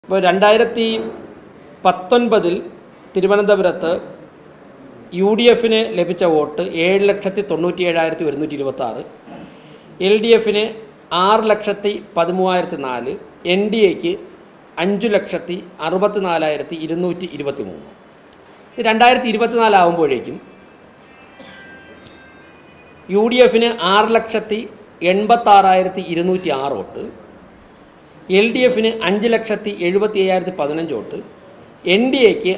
ഇപ്പോൾ 2019 തിരുവനന്തപുരത്ത് UDFന് ലഭിച്ച വോട്ട് 7,97,126, LDFന് 6,13,004, NDAക്ക് 5,64,223. 2024 ആകുമ്പോഴേക്കും UDFന് 6,86,206 വോട്ട്, LDFന് 5,70,75,15 വോട്ട്, NDAക്ക്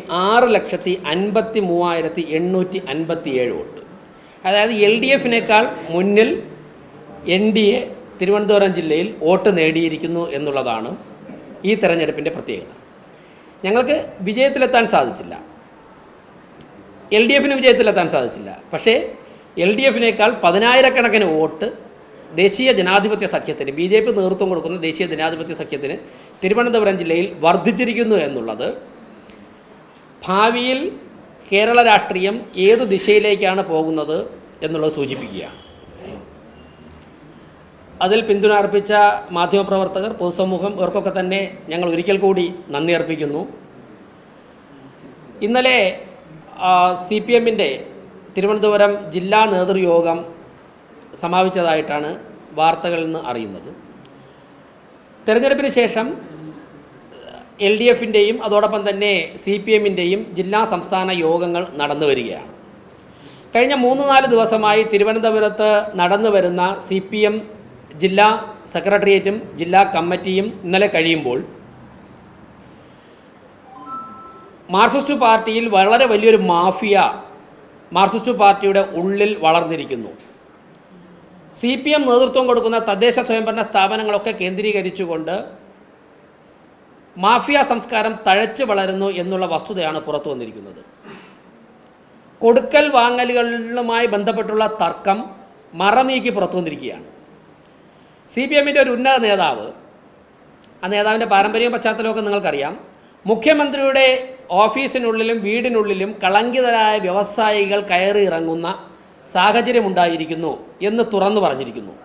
6,53,857 വോട്ട്. അതായത് LDFനേക്കാൾ മുന്നിൽ NDA തിരുവനന്തപുരം ജില്ലയിൽ വോട്ട് നേടിയിരിക്കുന്നു എന്നുള്ളതാണ് ഈ തെരഞ്ഞെടുപ്പിൻ്റെ പ്രത്യേകത. ഞങ്ങൾക്ക് വിജയത്തിലെത്താൻ സാധിച്ചില്ല, LDFന് വിജയത്തിലെത്താൻ സാധിച്ചില്ല. പക്ഷേ LDFനേക്കാൾ 10,000-കണക്കിന് വോട്ട് ദേശീയ ജനാധിപത്യ സഖ്യത്തിന്, BJP നേതൃത്വം കൊടുക്കുന്ന ദേശീയ ജനാധിപത്യ സഖ്യത്തിന് തിരുവനന്തപുരം ജില്ലയിൽ വർദ്ധിച്ചിരിക്കുന്നു എന്നുള്ളത് ഭാവിയിൽ കേരള രാഷ്ട്രീയം ഏതു ദിശയിലേക്കാണ് പോകുന്നത് എന്നുള്ളത് സൂചിപ്പിക്കുകയാണ്. അതിൽ പിന്തുണ അർപ്പിച്ച മാധ്യമപ്രവർത്തകർ, പൊതുസമൂഹം, ഇവർക്കൊക്കെ തന്നെ ഞങ്ങൾ ഒരിക്കൽ കൂടി നന്ദി അർപ്പിക്കുന്നു. ഇന്നലെ CPMൻ്റെ തിരുവനന്തപുരം ജില്ലാ നേതൃയോഗം സമാപിച്ചതായിട്ടാണ് വാർത്തകളിൽ നിന്ന് അറിയുന്നത്. തെരഞ്ഞെടുപ്പിന് ശേഷം LDFൻ്റെയും അതോടൊപ്പം തന്നെ CPMൻ്റെയും ജില്ലാ സംസ്ഥാന യോഗങ്ങൾ നടന്നു വരികയാണ്. കഴിഞ്ഞ 3-4 ദിവസമായി തിരുവനന്തപുരത്ത് നടന്നു വരുന്ന CPM ജില്ലാ സെക്രട്ടേറിയറ്റും ജില്ലാ കമ്മിറ്റിയും ഇന്നലെ കഴിയുമ്പോൾ മാർക്സിസ്റ്റ് പാർട്ടിയിൽ വളരെ വലിയൊരു മാഫിയ മാർക്സിസ്റ്റ് പാർട്ടിയുടെ ഉള്ളിൽ വളർന്നിരിക്കുന്നു. CPM നേതൃത്വം കൊടുക്കുന്ന തദ്ദേശ സ്വയംഭരണ സ്ഥാപനങ്ങളൊക്കെ കേന്ദ്രീകരിച്ചുകൊണ്ട് മാഫിയ സംസ്കാരം തഴച്ചു വളരുന്നു എന്നുള്ള വസ്തുതയാണ് പുറത്തു വന്നിരിക്കുന്നത്. കൊടുക്കൽ വാങ്ങലുകളുമായി ബന്ധപ്പെട്ടുള്ള തർക്കം മറനീക്കി പുറത്തു വന്നിരിക്കുകയാണ്. CPMൻ്റെ ഒരു ഉന്നത നേതാവ്, ആ നേതാവിൻ്റെ പാരമ്പര്യവും പശ്ചാത്തലമൊക്കെ നിങ്ങൾക്കറിയാം, മുഖ്യമന്ത്രിയുടെ ഓഫീസിനുള്ളിലും വീടിനുള്ളിലും കളങ്കിതരായ വ്യവസായികൾ കയറി ഇറങ്ങുന്ന സാഹചര്യമുണ്ടായിരിക്കുന്നു എന്ന് തുറന്നു പറഞ്ഞിരിക്കുന്നു.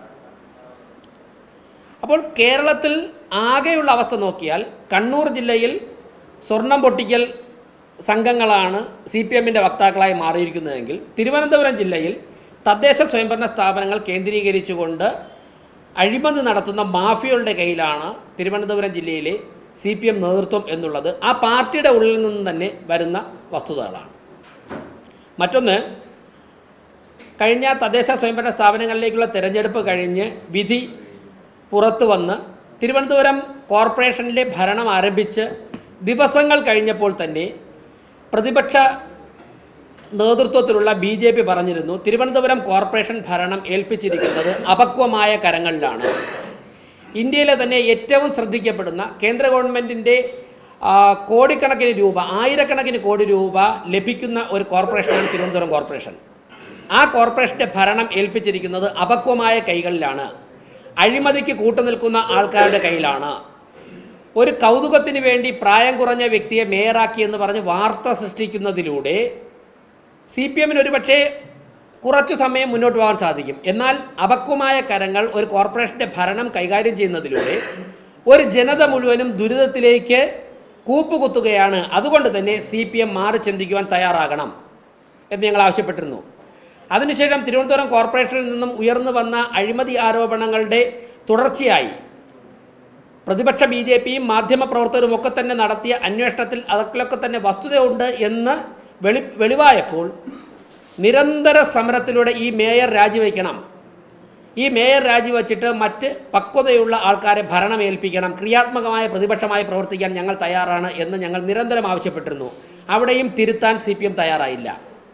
അപ്പോൾ കേരളത്തിൽ ആകെയുള്ള അവസ്ഥ നോക്കിയാൽ കണ്ണൂർ ജില്ലയിൽ സ്വർണം പൊട്ടിക്കൽ സംഘങ്ങളാണ് CPMൻ്റെ വക്താക്കളായി മാറിയിരിക്കുന്നതെങ്കിൽ തിരുവനന്തപുരം ജില്ലയിൽ തദ്ദേശ സ്വയംഭരണ സ്ഥാപനങ്ങൾ കേന്ദ്രീകരിച്ചുകൊണ്ട് അഴിമതി നടത്തുന്ന മാഫിയകളുടെ കയ്യിലാണ് തിരുവനന്തപുരം ജില്ലയിലെ CPM നേതൃത്വം എന്നുള്ളത് ആ പാർട്ടിയുടെ ഉള്ളിൽ നിന്ന് തന്നെ വരുന്ന വസ്തുതകളാണ്. മറ്റൊന്ന്, കഴിഞ്ഞ തദ്ദേശ സ്വയംഭരണ സ്ഥാപനങ്ങളിലേക്കുള്ള തെരഞ്ഞെടുപ്പ് കഴിഞ്ഞ് വിധി പുറത്തു വന്ന് തിരുവനന്തപുരം കോർപ്പറേഷനിലെ ഭരണം ആരംഭിച്ച് ദിവസങ്ങൾ കഴിഞ്ഞപ്പോൾ തന്നെ പ്രതിപക്ഷ നേതൃത്വത്തിലുള്ള BJP പറഞ്ഞിരുന്നു, തിരുവനന്തപുരം കോർപ്പറേഷൻ ഭരണം ഏൽപ്പിച്ചിരിക്കുന്നത് അപക്വമായ കരങ്ങളിലാണ്. ഇന്ത്യയിലെ തന്നെ ഏറ്റവും ശ്രദ്ധിക്കപ്പെടുന്ന കേന്ദ്ര ഗവൺമെൻറ്റിൻ്റെ കോടിക്കണക്കിന് രൂപ, ആയിരക്കണക്കിന് കോടി രൂപ ലഭിക്കുന്ന ഒരു കോർപ്പറേഷനാണ് തിരുവനന്തപുരം കോർപ്പറേഷൻ. ആ കോർപ്പറേഷൻ്റെ ഭരണം ഏൽപ്പിച്ചിരിക്കുന്നത് അപക്വമായ കൈകളിലാണ്, അഴിമതിക്ക് കൂട്ടുനിൽക്കുന്ന ആൾക്കാരുടെ കയ്യിലാണ്. ഒരു കൗതുകത്തിന് വേണ്ടി പ്രായം കുറഞ്ഞ വ്യക്തിയെ മേയറാക്കിയെന്ന് പറഞ്ഞ് വാർത്ത സൃഷ്ടിക്കുന്നതിലൂടെ CPMന് ഒരു പക്ഷേ കുറച്ചു സമയം മുന്നോട്ട് പോകാൻ സാധിക്കും. എന്നാൽ അപക്വമായ കരങ്ങൾ ഒരു കോർപ്പറേഷൻ്റെ ഭരണം കൈകാര്യം ചെയ്യുന്നതിലൂടെ ഒരു ജനത മുഴുവനും ദുരിതത്തിലേക്ക് കൂപ്പുകുത്തുകയാണ്. അതുകൊണ്ട് തന്നെ CPM മാറി ചിന്തിക്കുവാൻ തയ്യാറാകണം എന്ന് ഞങ്ങൾ ആവശ്യപ്പെട്ടിരുന്നു. അതിനുശേഷം തിരുവനന്തപുരം കോർപ്പറേഷനിൽ നിന്നും ഉയർന്നു വന്ന അഴിമതി ആരോപണങ്ങളുടെ തുടർച്ചയായി പ്രതിപക്ഷ BJPയും മാധ്യമപ്രവർത്തകരും ഒക്കെ തന്നെ നടത്തിയ അന്വേഷണത്തിൽ അതൊക്കെ തന്നെ വസ്തുതയുണ്ട് എന്ന് വെളിവായപ്പോൾ നിരന്തര സമരത്തിലൂടെ ഈ മേയർ രാജിവെക്കണം, ഈ മേയർ രാജിവെച്ചിട്ട് മറ്റ് പക്വതയുള്ള ആൾക്കാരെ ഭരണമേൽപ്പിക്കണം, ക്രിയാത്മകമായ പ്രതിപക്ഷമായി പ്രവർത്തിക്കാൻ ഞങ്ങൾ തയ്യാറാണ് എന്ന് ഞങ്ങൾ നിരന്തരം ആവശ്യപ്പെട്ടിരുന്നു. അവിടെയും തിരുത്താൻ CPM തയ്യാറായില്ല.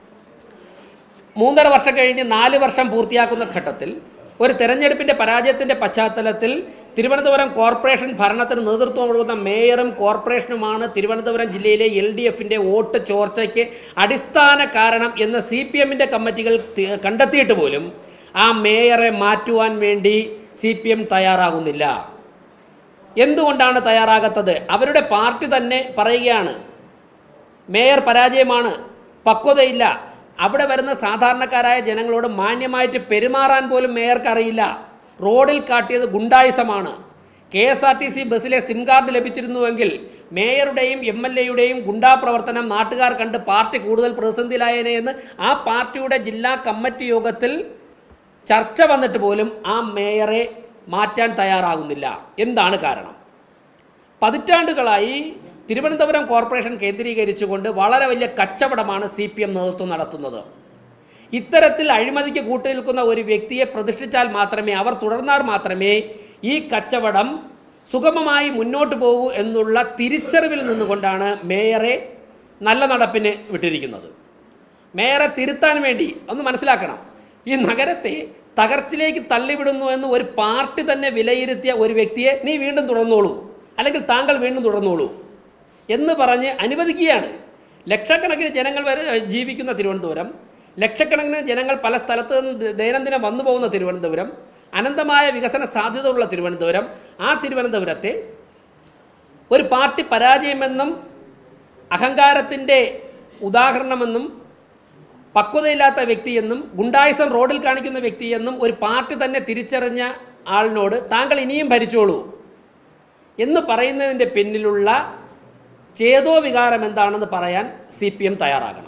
3.5 വർഷം കഴിഞ്ഞ് 4 വർഷം പൂർത്തിയാക്കുന്ന ഘട്ടത്തിൽ ഒരു തെരഞ്ഞെടുപ്പിൻ്റെ പരാജയത്തിൻ്റെ പശ്ചാത്തലത്തിൽ തിരുവനന്തപുരം കോർപ്പറേഷൻ ഭരണത്തിന് നേതൃത്വം കൊടുക്കുന്ന മേയറും കോർപ്പറേഷനുമാണ് തിരുവനന്തപുരം ജില്ലയിലെ LDFൻ്റെ വോട്ട് ചോർച്ചയ്ക്ക് അടിസ്ഥാന കാരണം എന്ന് CPMൻ്റെ കമ്മിറ്റികൾ കണ്ടെത്തിയിട്ട് പോലും ആ മേയറെ മാറ്റുവാൻ വേണ്ടി CPM തയ്യാറാകുന്നില്ല. എന്തുകൊണ്ടാണ് തയ്യാറാകാത്തത്? അവരുടെ പാർട്ടി തന്നെ പറയുകയാണ്, മേയർ പരാജയമാണ്, പക്വതയില്ല, അവിടെ വരുന്ന സാധാരണക്കാരായ ജനങ്ങളോട് മാന്യമായിട്ട് പെരുമാറാൻ പോലും മേയർക്ക് അറിയില്ല, റോഡിൽ കാട്ടിയത് ഗുണ്ടായിസമാണ്. KSRTC ബസ്സിലെ സിം കാർഡ് ലഭിച്ചിരുന്നുവെങ്കിൽ മേയറുടെയും MLA-യുടെയും ഗുണ്ടാ പ്രവർത്തനം നാട്ടുകാർ കണ്ട് പാർട്ടി കൂടുതൽ പ്രതിസന്ധിയിലായേനെ എന്ന് ആ പാർട്ടിയുടെ ജില്ലാ കമ്മിറ്റി യോഗത്തിൽ ചർച്ച വന്നിട്ട് പോലും ആ മേയറെ മാറ്റാൻ തയ്യാറാകുന്നില്ല. എന്താണ് കാരണം? പതിറ്റാണ്ടുകളായി തിരുവനന്തപുരം കോർപ്പറേഷൻ കേന്ദ്രീകരിച്ചുകൊണ്ട് വളരെ വലിയ കച്ചവടമാണ് CPM നേതൃത്വം നടത്തുന്നത്. ഇത്തരത്തിൽ അഴിമതിക്ക് കൂട്ടുനിൽക്കുന്ന ഒരു വ്യക്തിയെ പ്രതിഷ്ഠിച്ചാൽ മാത്രമേ, അവർ തുടർന്നാൽ മാത്രമേ ഈ കച്ചവടം സുഗമമായി മുന്നോട്ട് പോകൂ എന്നുള്ള തിരിച്ചറിവിൽ നിന്നുകൊണ്ടാണ് മേയറെ നല്ല നടപ്പിന് വിട്ടിരിക്കുന്നത്. മേയറെ തിരുത്താൻ വേണ്ടി ഒന്ന് മനസ്സിലാക്കണം, ഈ നഗരത്തെ തകർച്ചയിലേക്ക് തള്ളിവിടുന്നു എന്ന് ഒരു പാർട്ടി തന്നെ വിലയിരുത്തിയ ഒരു വ്യക്തിയെ നീ വീണ്ടും തുടർന്നോളൂ, അല്ലെങ്കിൽ താങ്കൾ വീണ്ടും തുടർന്നോളൂ എന്ന് പറഞ്ഞ് അനുവദിക്കുകയാണ്. ലക്ഷക്കണക്കിന് ജനങ്ങൾ വരെ ജീവിക്കുന്ന തിരുവനന്തപുരം, ലക്ഷക്കണക്കിന് ജനങ്ങൾ പല സ്ഥലത്ത് നിന്ന് ദൈനംദിനം വന്നു പോകുന്ന തിരുവനന്തപുരം, അനന്തമായ വികസന സാധ്യതയുള്ള തിരുവനന്തപുരം, ആ തിരുവനന്തപുരത്തെ ഒരു പാർട്ടി പരാജയമെന്നും അഹങ്കാരത്തിൻ്റെ ഉദാഹരണമെന്നും പക്വതയില്ലാത്ത വ്യക്തിയെന്നും ഗുണ്ടായിസം റോഡിൽ കാണിക്കുന്ന വ്യക്തിയെന്നും ഒരു പാർട്ടി തന്നെ തിരിച്ചറിഞ്ഞ ആളിനോട് താങ്കൾ ഇനിയും ഭരിച്ചോളൂ എന്ന് പറയുന്നതിൻ്റെ പിന്നിലുള്ള ചേതോ വികാരം എന്താണെന്ന് പറയാൻ CPM തയ്യാറാകണം.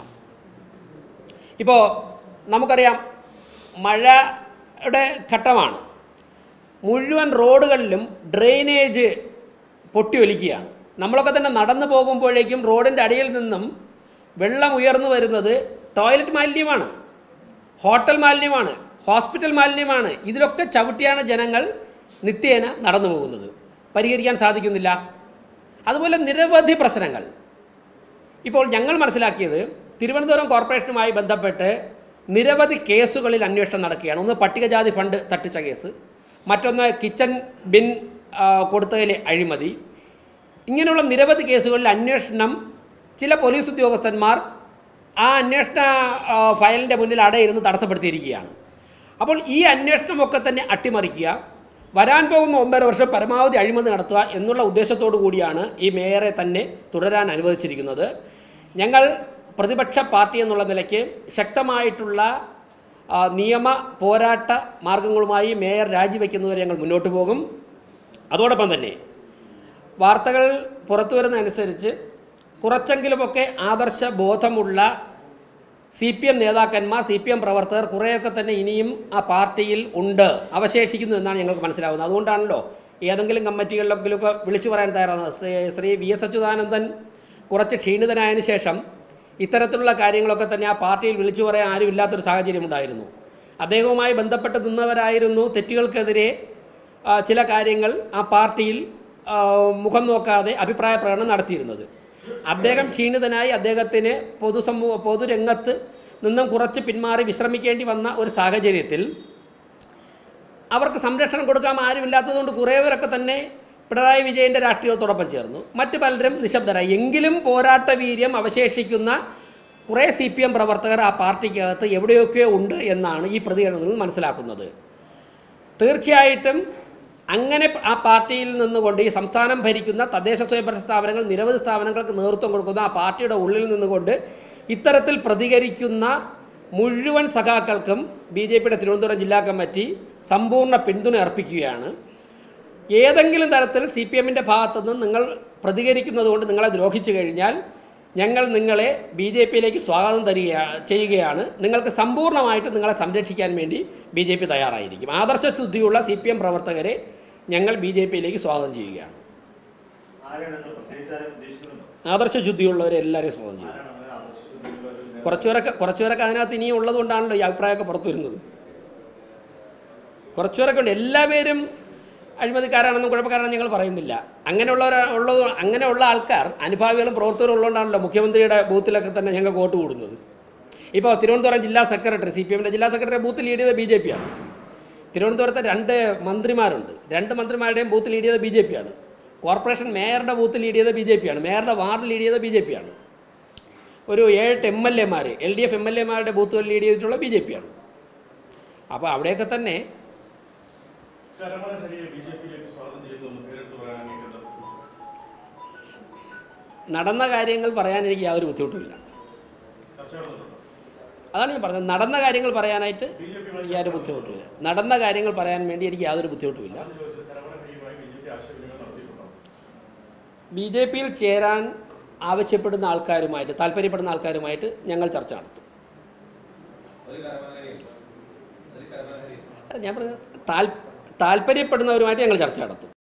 ഇപ്പോൾ നമുക്കറിയാം, മഴയുടെ ഘട്ടമാണ്. മുഴുവൻ റോഡുകളിലും ഡ്രെയിനേജ് പൊട്ടിയൊലിക്കുകയാണ്. നമ്മളൊക്കെ തന്നെ നടന്നു പോകുമ്പോഴേക്കും റോഡിൻ്റെ അടിയിൽ നിന്നും വെള്ളം ഉയർന്നു വരുന്നത് ടോയ്ലറ്റ് മാലിന്യമാണ്, ഹോട്ടൽ മാലിന്യമാണ്, ഹോസ്പിറ്റൽ മാലിന്യമാണ്. ഇതിലൊക്കെ ചവിട്ടിയാണ് ജനങ്ങൾ നിത്യേന നടന്നു പോകുന്നത്. പരിഹരിക്കാൻ സാധിക്കുന്നില്ല. അതുപോലെ നിരവധി പ്രശ്നങ്ങൾ. ഇപ്പോൾ ഞങ്ങൾ മനസ്സിലാക്കിയത്, തിരുവനന്തപുരം കോർപ്പറേഷനുമായി ബന്ധപ്പെട്ട് നിരവധി കേസുകളിൽ അന്വേഷണം നടക്കുകയാണ്. ഒന്ന് പട്ടികജാതി ഫണ്ട് തട്ടിച്ച കേസ്, മറ്റൊന്ന് കിച്ചൺ ബിൻ കൊടുത്തതിലെ അഴിമതി. ഇങ്ങനെയുള്ള നിരവധി കേസുകളിൽ അന്വേഷണം ചില പോലീസ് ഉദ്യോഗസ്ഥന്മാർ ആ അന്വേഷണ ഫയലിൻ്റെ മുന്നിൽ അടയിരുന്ന് തടസ്സപ്പെടുത്തിയിരിക്കുകയാണ്. അപ്പോൾ ഈ അന്വേഷണമൊക്കെ തന്നെ അട്ടിമറിക്കുക, വരാൻ പോകുന്ന 1.5 വർഷം പരമാവധി അഴിമതി നടത്തുക എന്നുള്ള ഉദ്ദേശത്തോടു കൂടിയാണ് ഈ മേയറെ തന്നെ തുടരാൻ അനുവദിച്ചിരിക്കുന്നത്. ഞങ്ങൾ പ്രതിപക്ഷ പാർട്ടി എന്നുള്ള നിലയ്ക്ക് ശക്തമായിട്ടുള്ള നിയമ പോരാട്ട മാർഗങ്ങളുമായി മേയർ രാജിവെക്കുന്നവരെ ഞങ്ങൾ മുന്നോട്ട് പോകും. അതോടൊപ്പം തന്നെ വാർത്തകൾ പുറത്തു വരുന്നതനുസരിച്ച് കുറച്ചെങ്കിലുമൊക്കെ ആദർശ ബോധമുള്ള CPM നേതാക്കന്മാർ, CPM പ്രവർത്തകർ കുറേയൊക്കെ തന്നെ ഇനിയും ആ പാർട്ടിയിൽ ഉണ്ട്, അവശേഷിക്കുന്നു എന്നാണ് ഞങ്ങൾക്ക് മനസ്സിലാകുന്നത്. അതുകൊണ്ടാണല്ലോ ഏതെങ്കിലും കമ്മിറ്റികളിലൊക്കെ വിളിച്ചു പറയാൻ തയ്യാറാകുന്നത്. ശ്രീ VS അച്യുതാനന്ദൻ കുറച്ച് ക്ഷീണിതനായതിനു ശേഷം ഇത്തരത്തിലുള്ള കാര്യങ്ങളൊക്കെ തന്നെ ആ പാർട്ടിയിൽ വിളിച്ചു പറയാൻ ആരും ഇല്ലാത്തൊരു സാഹചര്യം ഉണ്ടായിരുന്നു. അദ്ദേഹവുമായി ബന്ധപ്പെട്ട് നിന്നവരായിരുന്നു തെറ്റുകൾക്കെതിരെ ചില കാര്യങ്ങൾ ആ പാർട്ടിയിൽ മുഖം നോക്കാതെ അഭിപ്രായ പ്രകടനം നടത്തിയിരുന്നത്. അദ്ദേഹം ക്ഷീണിതനായി അദ്ദേഹത്തിന് പൊതുരംഗത്ത് നിന്നും കുറച്ച് പിന്മാറി വിശ്രമിക്കേണ്ടി വന്ന ഒരു സാഹചര്യത്തിൽ അവർക്ക് സംരക്ഷണം കൊടുക്കാൻ ആരുമില്ലാത്തതുകൊണ്ട് കുറേവരൊക്കെ തന്നെ പിണറായി വിജയൻ്റെ രാഷ്ട്രീയത്തോടൊപ്പം ചേർന്നു. മറ്റു പലരും നിശബ്ദരായി. എങ്കിലും പോരാട്ട വീര്യം അവശേഷിക്കുന്ന കുറേ CPM പ്രവർത്തകർ ആ പാർട്ടിക്കകത്ത് എവിടെയൊക്കെയോ ഉണ്ട് എന്നാണ് ഈ പ്രതികരണത്തിൽ മനസ്സിലാക്കുന്നത്. തീർച്ചയായിട്ടും അങ്ങനെ ആ പാർട്ടിയിൽ നിന്നുകൊണ്ട് ഈ സംസ്ഥാനം ഭരിക്കുന്ന തദ്ദേശ സ്വയംഭരണ സ്ഥാപനങ്ങൾ, നിരവധി സ്ഥാപനങ്ങൾക്ക് നേതൃത്വം കൊടുക്കുന്ന ആ പാർട്ടിയുടെ ഉള്ളിൽ നിന്നുകൊണ്ട് ഇത്തരത്തിൽ പ്രതികരിക്കുന്ന മുഴുവൻ സഖാക്കൾക്കും BJPയുടെ തിരുവനന്തപുരം ജില്ലാ കമ്മിറ്റി സമ്പൂർണ്ണ പിന്തുണ അർപ്പിക്കുകയാണ്. ഏതെങ്കിലും തരത്തിൽ CPMൻ്റെ ഭാഗത്തുനിന്ന് നിങ്ങൾ പ്രതികരിക്കുന്നത് കൊണ്ട് നിങ്ങളെ ദ്രോഹിച്ചു കഴിഞ്ഞാൽ ഞങ്ങൾ നിങ്ങളെ BJPയിലേക്ക് സ്വാഗതം ചെയ്യുകയാണ്. നിങ്ങൾക്ക് സമ്പൂർണ്ണമായിട്ട് നിങ്ങളെ സംരക്ഷിക്കാൻ വേണ്ടി BJP തയ്യാറായിരിക്കും. ആദർശശുദ്ധിയുള്ള CPM പ്രവർത്തകരെ ഞങ്ങൾ BJPയിലേക്ക് സ്വാഗതം ചെയ്യുകയാണ്. ആദർശശുദ്ധിയുള്ളവരെ എല്ലാവരെയും സ്വാഗതം ചെയ്യും. കുറച്ചുപേരൊക്കെ അതിനകത്ത് ഇനിയും ഉള്ളതുകൊണ്ടാണല്ലോ ഈ അഭിപ്രായമൊക്കെ പുറത്തു വരുന്നത്. കുറച്ചുപേരൊക്കെ ഉണ്ട്. എല്ലാവരും അഴിമതിക്കാരാണെന്നും കുഴപ്പക്കാരാണെന്നും ഞങ്ങൾ പറയുന്നില്ല. അങ്ങനെയുള്ള ആൾക്കാർ അനുഭാവികളും പ്രവർത്തകരും ഉള്ളതുകൊണ്ടാണല്ലോ മുഖ്യമന്ത്രിയുടെ ബൂത്തിലൊക്കെ തന്നെ ഞങ്ങൾ വോട്ട് കൂടുന്നത്. ഇപ്പോൾ തിരുവനന്തപുരം ജില്ലാ സെക്രട്ടറി, CPMൻ്റെ ജില്ലാ സെക്രട്ടറി ബൂത്ത് ലീഡ് ചെയ്ത BJPയാണ്. തിരുവനന്തപുരത്തെ 2 മന്ത്രിമാരുണ്ട്. 2 മന്ത്രിമാരുടെയും ബൂത്ത് ലീഡ് ചെയ്ത BJPയാണ്. കോർപ്പറേഷൻ മേയറുടെ ബൂത്ത് ലീഡ് ചെയ്ത BJPയാണ്. മേയറുടെ വാർഡ് ലീഡ് ചെയ്ത BJPയാണ്. ഒരു 7 MLA-മാർ, LDF MLA-മാരുടെ ബൂത്തുകൾ ലീഡ് ചെയ്തിട്ടുള്ള BJPയാണ്. അപ്പോൾ അവിടെയൊക്കെ തന്നെ നടന്ന കാര്യങ്ങൾ പറയാൻ എനിക്ക് യാതൊരു ബുദ്ധിമുട്ടുമില്ല. അതാണ് ഞാൻ പറഞ്ഞത്. നടന്ന കാര്യങ്ങൾ പറയാനായിട്ട് യാതൊരു ബുദ്ധിമുട്ടുമില്ല. നടന്ന കാര്യങ്ങൾ പറയാൻ വേണ്ടി എനിക്ക് യാതൊരു ബുദ്ധിമുട്ടുമില്ല. BJP-യിൽ ചേരാൻ ആവശ്യപ്പെടുന്ന ആൾക്കാരുമായിട്ട്, താല്പര്യപ്പെടുന്ന ആൾക്കാരുമായിട്ട് ഞങ്ങൾ ചർച്ച നടത്തും. ഞാൻ പറഞ്ഞ താല്പര്യപ്പെടുന്നവരുമായിട്ട് ഞങ്ങൾ ചർച്ച നടത്തും.